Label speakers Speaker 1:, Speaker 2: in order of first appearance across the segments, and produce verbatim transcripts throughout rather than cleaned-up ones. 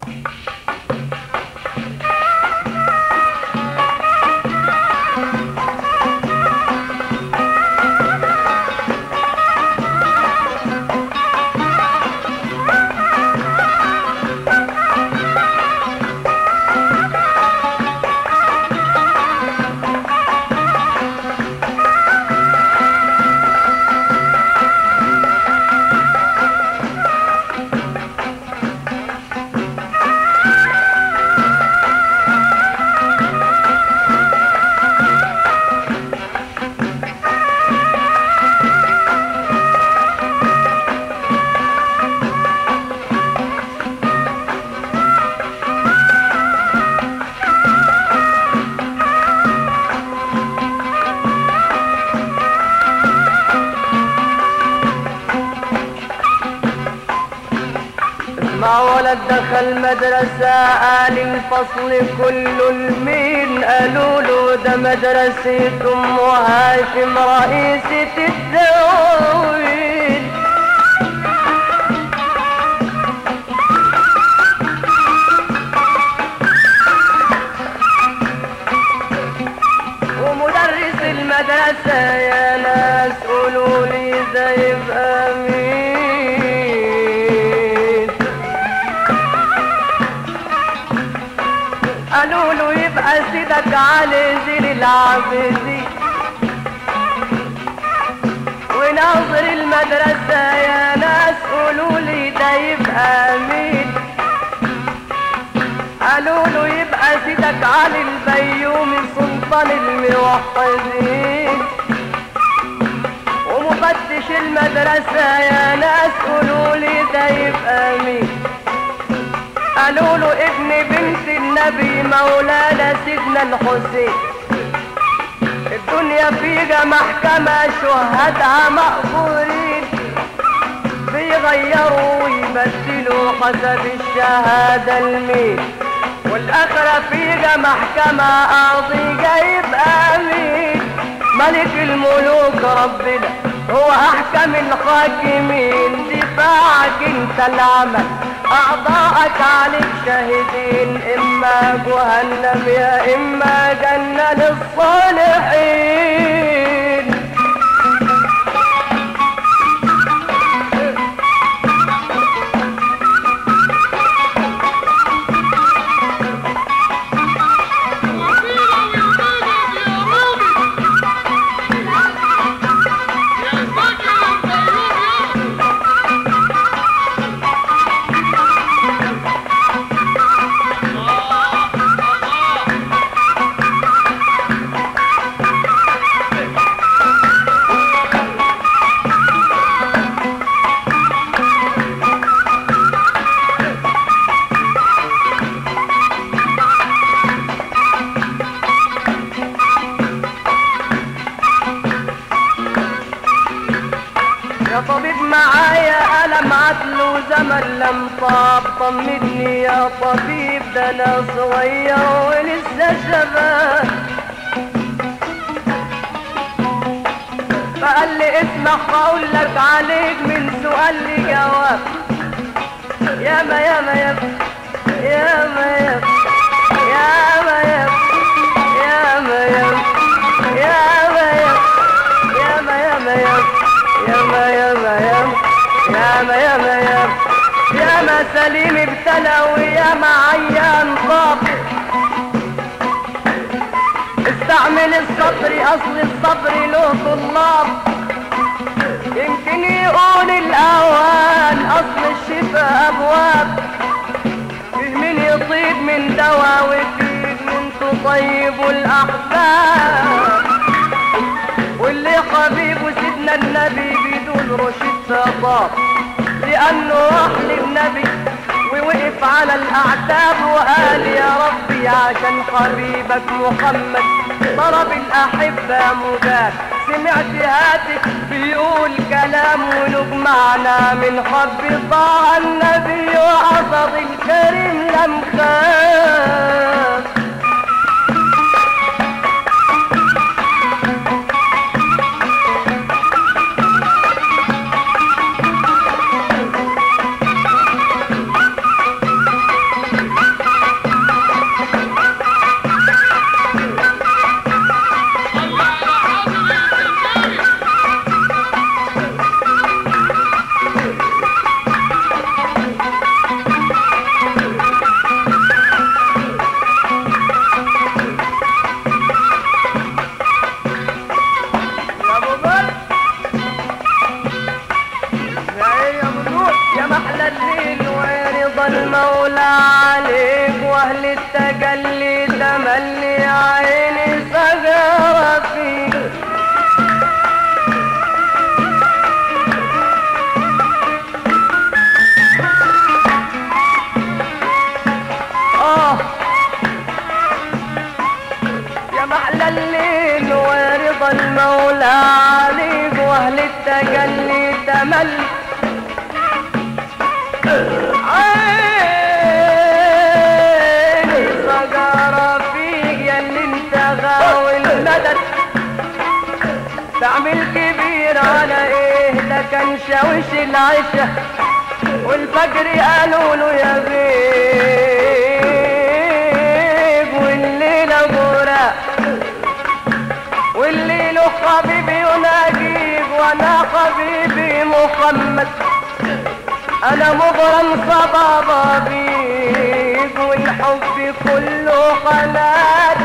Speaker 1: ولد دخل مدرسة قال الفصل كله لمين؟ قالوا له ده مدرسة أم هاشم رئيسة الدواوين. ومدرس المدرسة يا ناس قولوا لي ده يبقى مين؟ قالوا له يبقى سيدك علي زين العابدين. وناظر المدرسة يا ناس قولوا لي ده يبقى مين؟ قالوا له يبقى سيدك علي البيومي سلطان الموحدين. ومفتش المدرسة يا ناس قولوا لي ده يبقى مين؟ قالوا له ابن بنت النبي مولانا سيدنا الحسين. الدنيا فيها محكمة شهدها مقبورين، بيغيروا ويبدلوا حسب الشهادة المين. والآخرة فيها محكمة قاضي جايب أمين. ملك الملوك ربنا هو أحكم الحاكمين. دفاعك انت العمل أعضاءك عليك شاهدين، إما جهنم يا إما جنة للصالحين. زمن لم طاب طمني يا طبيب، ده انا صغير ولسه شباب. فقال لي اسمع هقول لك عليك من سؤال لي جواب. ياما ياما ياما ياما ياما ياما ياما ياما ياما ياما ياما ياما ياما ياما ياما ياما ياما ياما ياما سليم ابتلى وياما عيان طاب. استعمل الصبر اصل الصبر له طلاب، يمكن يقول الاوان اصل الشفاء ابواب. فيه من يطيب من دواء وفيه من تطيب الاحباب. واللي حبيبه سيدنا النبي بدون رشد طاب، لانه راح للنبي ووقف على الاعتاب وقال يا ربي عشان حبيبك محمد ضرب الاحبه مجاب. سمعت هاتف بيقول كلام وله معنى من حب طه النبي وعصب الكريم لم خاف. المولى عليك واهل التجلي تملي عيني سجارة فيك. اه يا محلى الليل ورضا المولى عليك واهل التجلي تملي عيني سجارة فيك يا اللي انت غاوي المدد. تعمل كبير على ايه ده كان شاوش العشا والفجر قالوا له يا غيب والليلة غراء والليل حبيبي ونجيب وانا حبيبي محمد. انا مغرم صبابة بيك والحب كله حلال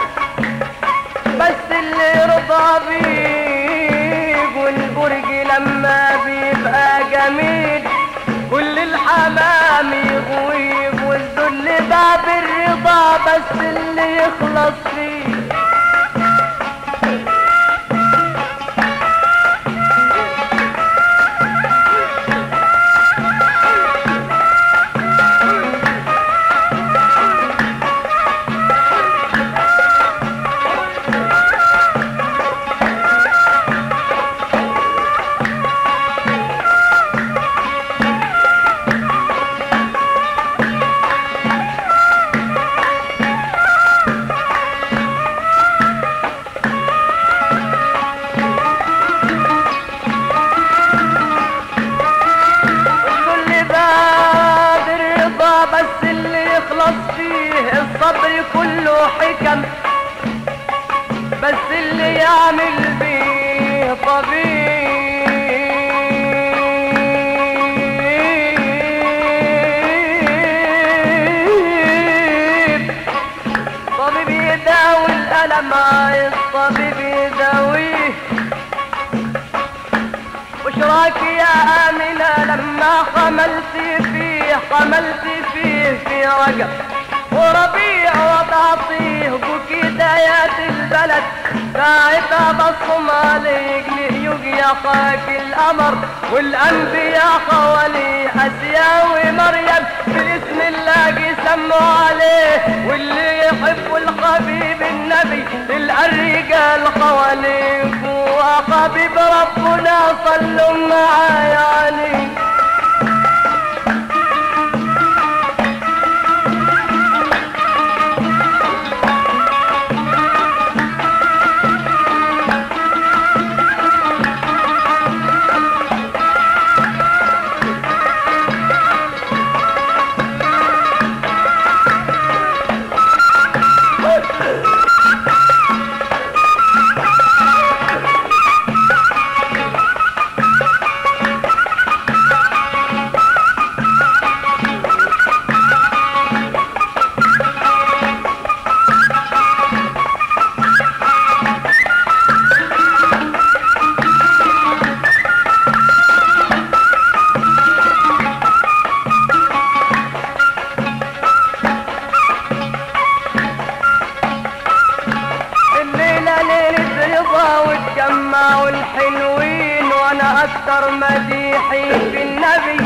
Speaker 1: بس اللي يرضى بيك والبرج لما بيبقى جميل كل الحمام يغويب والذل باب الرضا بس اللي يخلص فيه. الصبر كله حكم بس اللي يعمل بيه طبيب. طبيب يداوي الألم عايز طبيب يداويه. بشراك يا آمنة لما حملت فيه حملت فيه في رجب وربيع وتعطيه بكدايات البلد ساعتها بصم عليك ليجي خاك القمر والانبياء حواليه اسيا ومريم باسم الله سموا عليه واللي يحب الحبيب النبي تلقى الرجال حواليك وحبيب ربنا صلوا معايا عليك. واتجمعوا الحلوين وانا اكتر مديحي في النبي.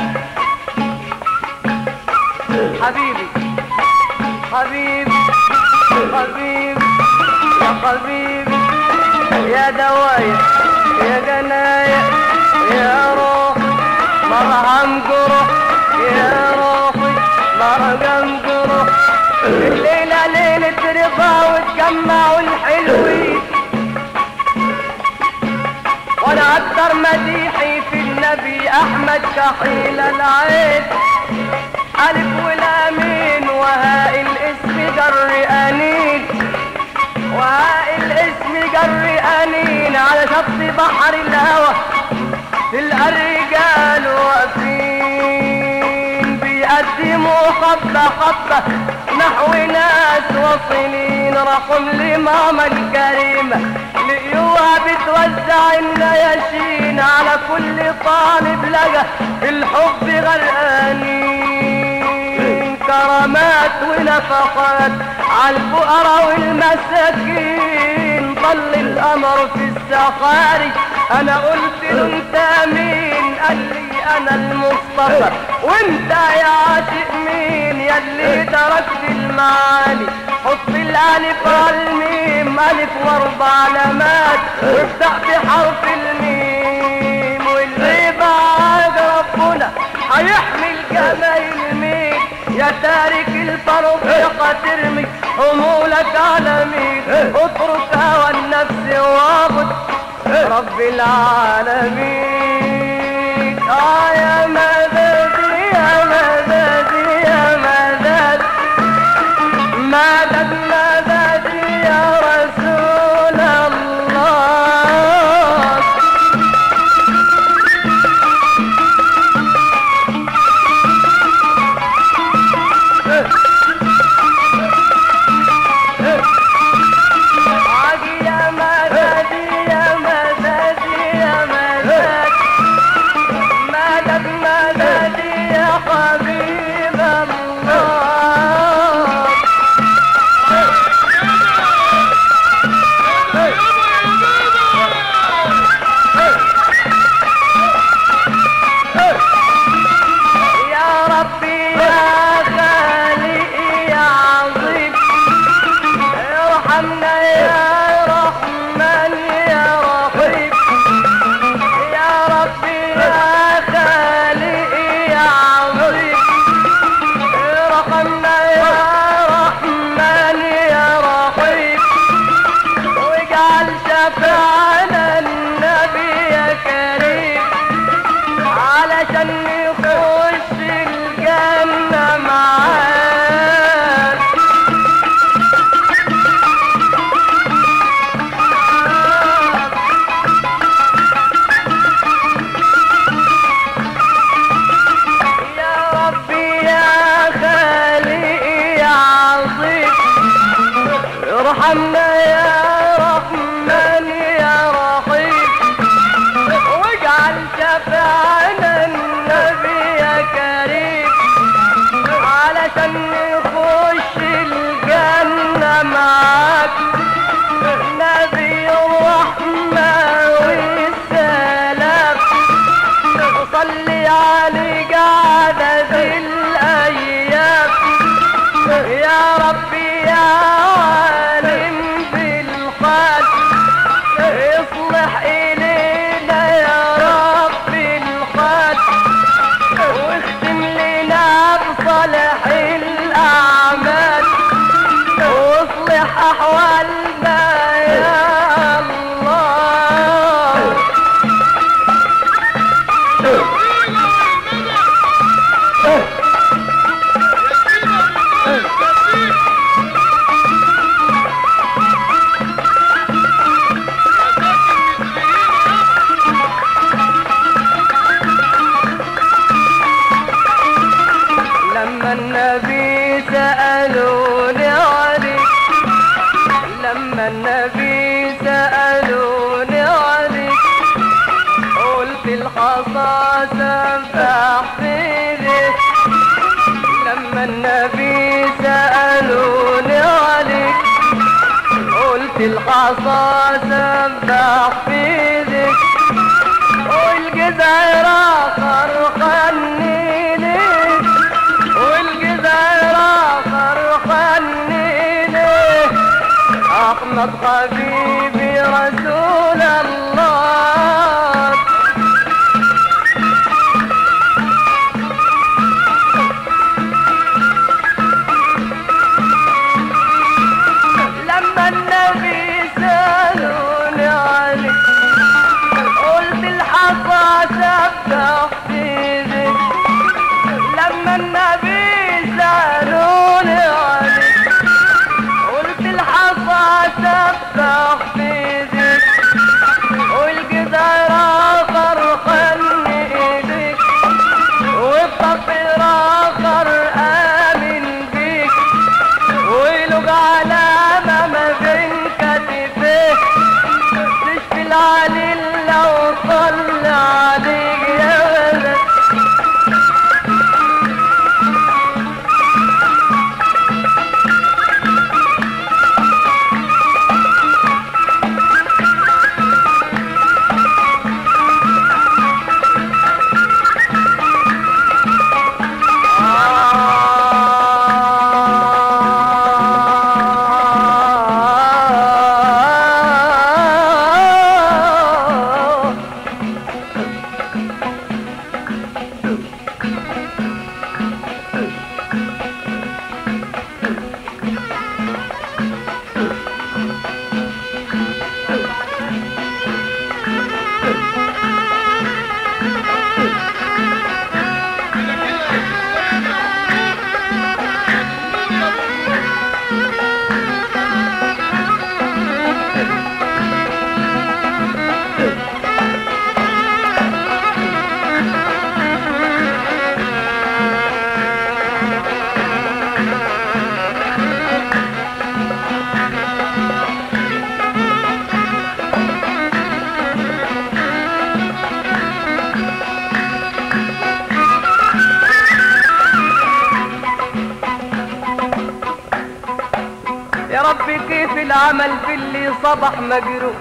Speaker 1: حبيبي حبيبي حبيبي يا حبيبي يا دوايا يا جنايا يا روحي مرهم جروح يا روحي مرهم جروح. الليلة ليلة رضا واتجمعوا الحلوين وانا اكتر مديحي في النبي احمد كحيل العين الف والامين وهاء الاسم جر انين وهاء الاسم جر انين على شط بحر الهوى تلقى الرجال واقفين بيقدموا خطة خطة نحو ناس واصلين رحم لماما الكريمة لقيوها بتوزع النياشين على كل طالب لقى الحب غرقانين. وخدمات ونفقات عالفقراء والمساكين، ضل الامر في السخاري. انا قلت له انت مين؟ قال لي انا المصطفى. وانت يا عاشق مين ياللي تركت المعاني؟ حط الالف على الميم، الف واربع علامات وابدأ بحرف الميم. واللي بعد ربنا هيحمل جمايل مين؟ يا تارك الفرض ترمي همولك على مين؟ اترك هوى النفس واعبد رب العالمين. اه يا مدد يا مدد يا مدد مدد مدد يا رسول الله. عاجي يا مدد يا مدد يا مدد مدد مدد يا حبيب الله. يا ربي يا خالقي يا عظيم ارحمنا يا رحمن يا رحيم. يا ربي يا خالقي يا عظيم ارحمنا يا رحمن يا رحيم. واجعل شفاعنا النبي يا كريم علشان نخش الجنة معاك. يا ربي يا خالقي يا عظيم ارحمنا يا رحمن يا رحيم. واجعل شفاعنا النبي يا كريم علشان نخش الجنة معاك. نبي الرحمة والسلام صلي عليك عدد الأيام. يا ربي يا عالم بالحال اصلح إلينا يا رب الحال. واختم لنا بصالح الأعمال واصلح أحوالنا يا الله. لما النبي سألوني عليك لما النبي سألوني عليك قلت الحصى سبح في ايديك. لما النبي سألوني عليك قلت الحصى سبح في ايديك. والجزائر اخر خلني ليك والجزائر اخر خلني ليك. احمد حبيبي رسول الله. لما النبي سألوني عليك قلت الحصى سبح في ايديك. لما النبي سألوني عليك قلت الحصى سبح في ايديك. يا رب كيف العمل في اللي صبح مجروح.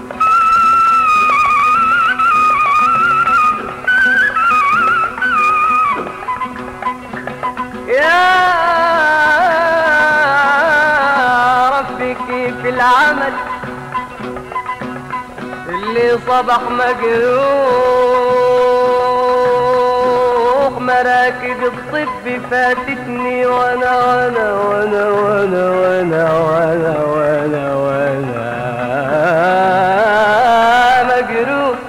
Speaker 1: يا رب كيف العمل اللي صبح مجروح. مراكب الطب فاتتني وانا وانا وانا وانا وانا وانا وانا وانا مجروح.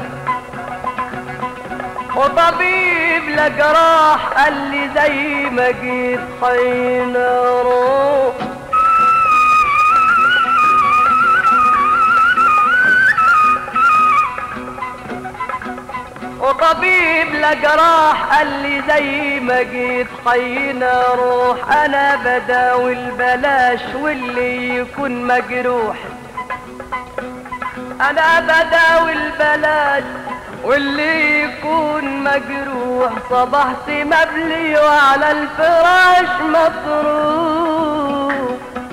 Speaker 1: وطبيب لجراح قال لي زي ما جيت حين اروح. وطبيب لجراح قال لي زي ما جيت حين اروح. انا بداوي البلاش واللي يكون مجروح. انا بداوي البلاش واللي يكون مجروح. صبحت مبلي وعلى الفراش مطروح.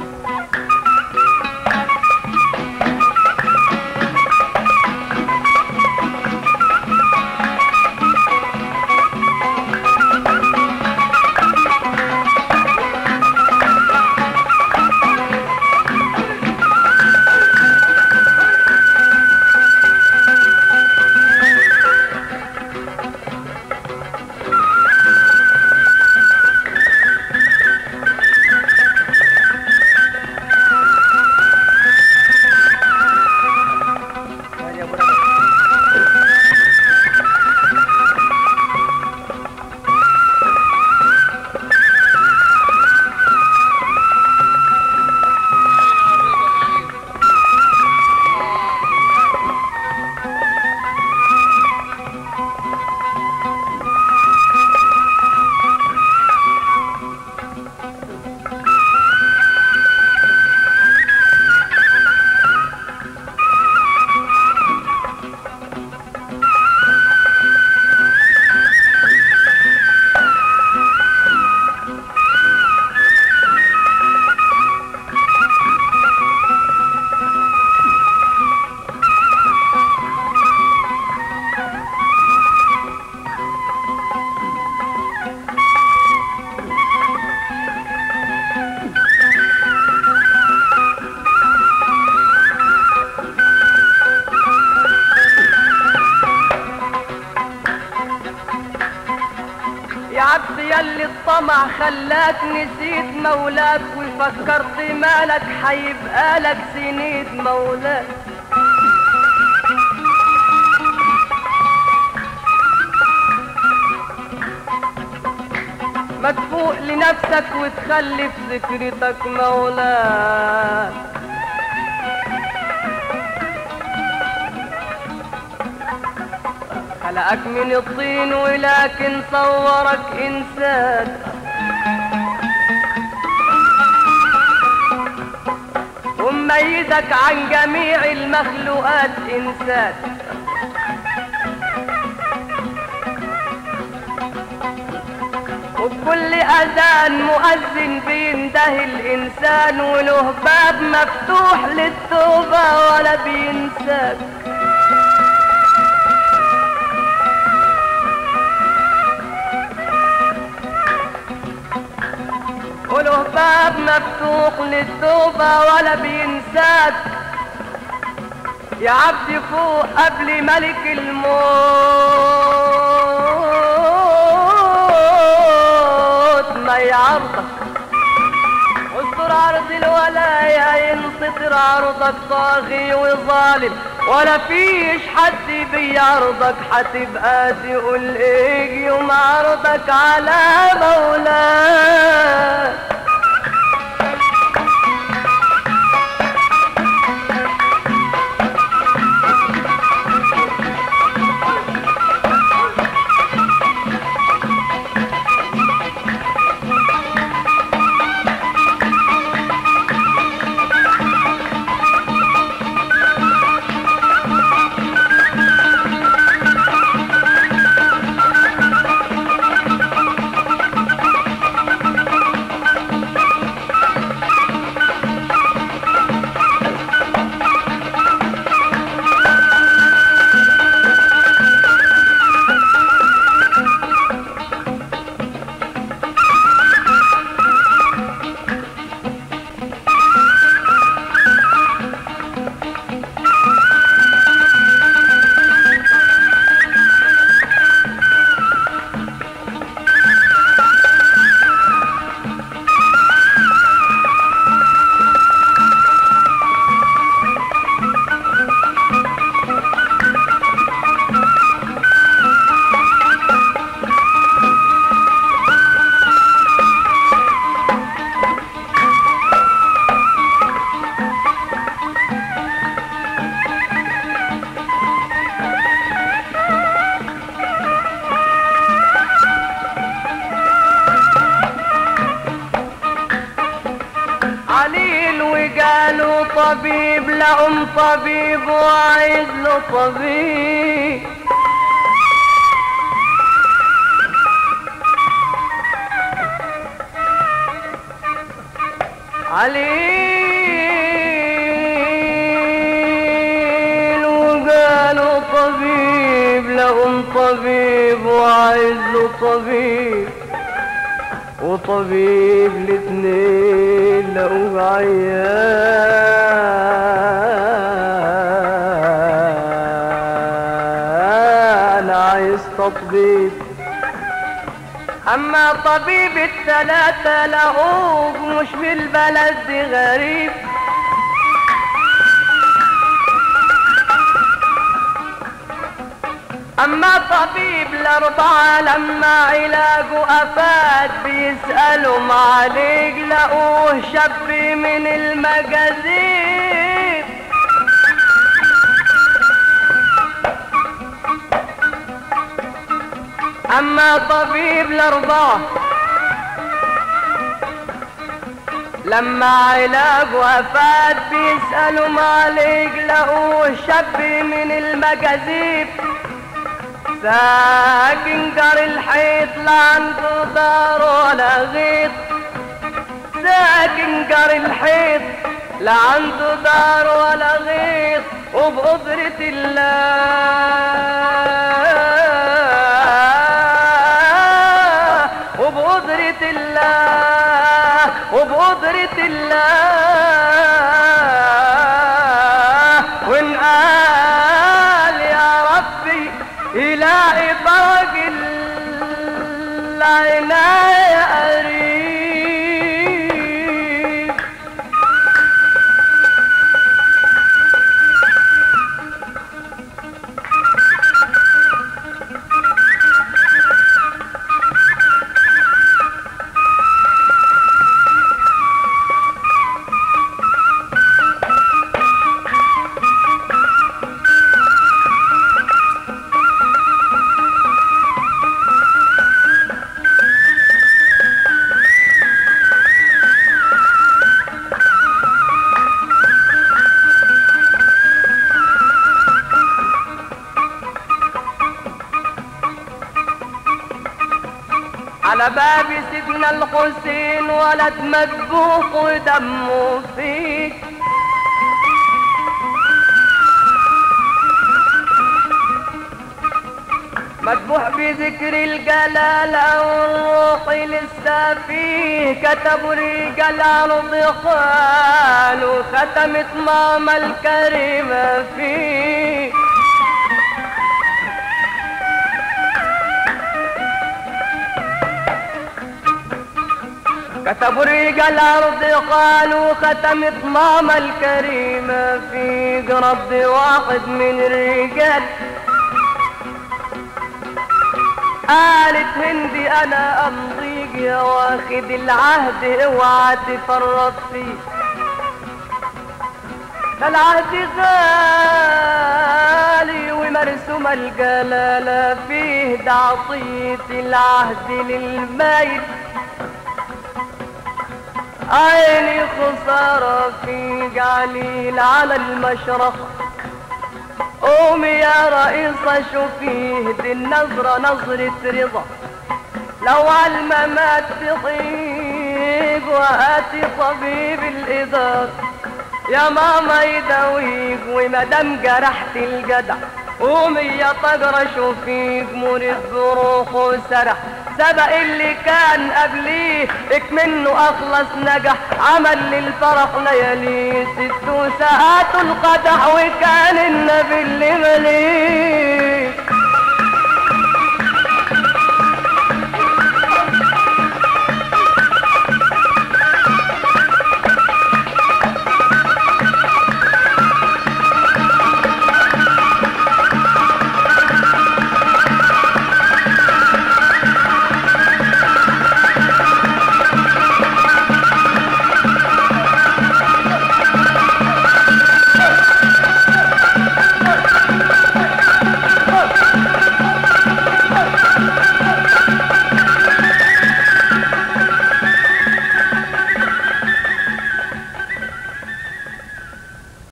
Speaker 1: يلي الطمع خلاك نسيت مولاك وفكرت مالك حيبقى لك سنيد مولاك. ما تفوق لنفسك وتخلي في ذكرتك مولاك. خلقك من الطين ولكن صورك إنسان. ومميزك عن جميع المخلوقات إنسان. وبكل أذان مؤذن بينده الإنسان. وله باب مفتوح للتوبة ولا بينساك. وله باب مفتوح للتوبة ولا بينساك. يا عبدي فوق قبل ملك الموت ما يعرضك. واستر عرض الولايا ينتصر عرضك طاغي وظالم. ولا فيش حد بيعرضك حتبقى تقول ايه يوم عرضك على مولاك. عليل وقالوا طبيب، لقم طبيب وعايز له طبيب. عليل وقالوا طبيب، لقم طبيب وعايز له طبيب، وطبيب الاتنين لقوه عيان عايز تطبيب. اما طبيب الثلاثة لقوه مش في البلد دي غريب، اما طبيب الاربعة لما علاجه افاد بيسألوا عليك لقوه شاب من المجازيب. اما طبيب الاربعة لما علاجه افاد بيسألوا عليك لقوه شاب من المجازيب، ساكن جار الحيط لا عنده دار ولا غيط، ساكن جار الحيط لا عنده دار ولا غيط، وبقدرة الله وبقدرة الله وبقدرة الله وإن قال يا ربي يلاقي فرج العناية قريب. على باب سيدنا الحسين ولد مذبوح ودمه فيه، مذبوح بذكر الجلالة والروح لسه فيه، كتبوا رجال عرض خال وختمت ماما الكريمة فيه. كتبوا رجال الارض قالوا ختمت ماما الكريمة في قرب واحد من الرجال، قالت هندي انا امضيك يا واخد العهد اوعى تفرط فيه، ده العهد غالي ومرسوم الجلالة فيه، ده عطية العهد للميت عيني خسارة في جعليل على المشرق. قومي يا رئيسة شوفيه دي النظرة نظرة رضا، لو على الممات تطيب وهاتي طبيب الإدارة يا ماما يداويك، ومدام جرحت الجدع قومي يا طجرة شوفيك مريض بروح وسرح، سبق اللي كان قبليه اكمنه اخلص نجح، عمل للفرح ليالي ست ساعات القدح وكان النبي اللي مليه.